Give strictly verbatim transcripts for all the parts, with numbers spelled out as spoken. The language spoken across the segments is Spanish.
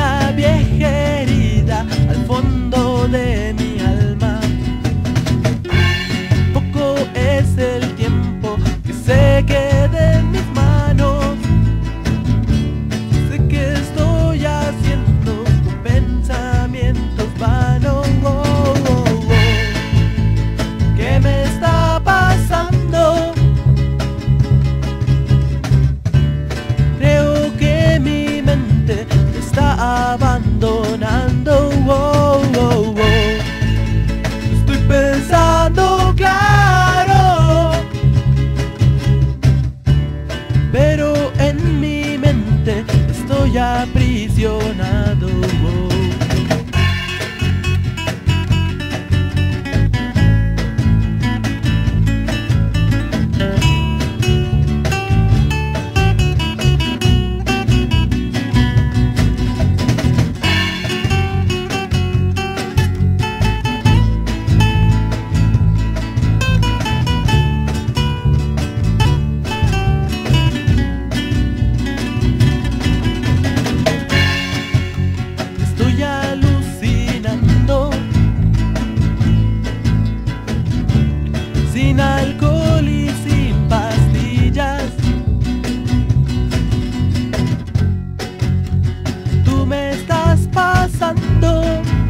una vieja herida al fondo de mi alma. Poco es el tiempo que se quede en mis manos. Sé que estoy haciendo con pensamientos vanos. Oh, oh, oh. ¿Qué me está pasando? Creo que mi mente me está abandonando. Oh, oh, oh. Estoy pensando claro, pero en mi mente estoy aprisionado. Oh. Estoy alucinando, sin alcohol y sin pastillas. Tú me estás pasando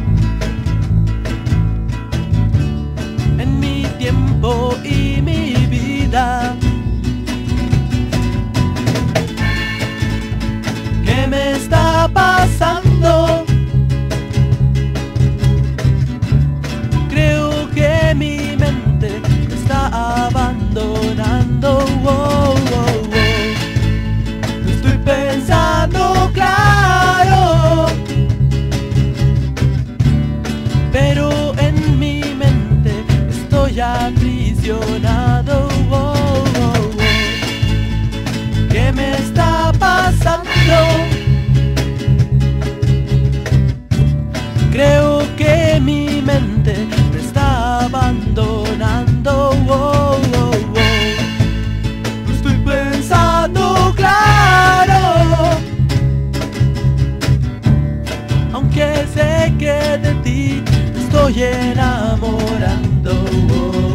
en mi tiempo y mi vida. ¿Qué me está pasando? Creo que mi mente me está abandonando. Oh, oh, oh. Estoy pensando claro, pero en mi mente estoy aprisionado. Oh, oh, oh. ¿Qué me está pasando? Creo que mi mente me está abandonando. Oh, oh, oh. Estoy pensando claro, aunque sé que de ti estoy enamorando. Oh.